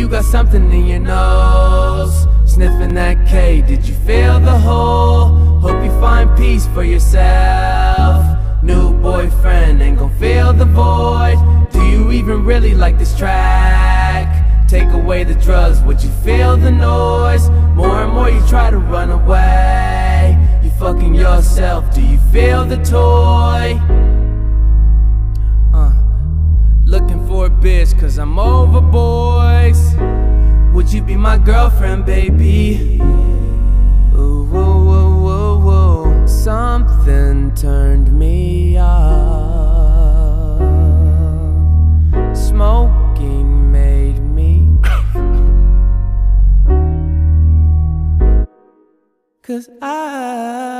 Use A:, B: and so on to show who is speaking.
A: got something in your nose, sniffing that K. Did you feel the hole? Hope you find peace for yourself. New boyfriend ain't gon' fill the void. Do you even really like this track? Take away the drugs, would you feel the noise? More and more you try to run away. You fucking yourself, do you feel the toy? Looking for a bitch cause I'm over boys. Would you be my girlfriend, baby? Ooh, whoa, whoa, whoa, whoa. Something turned me off. Smoking made me cause I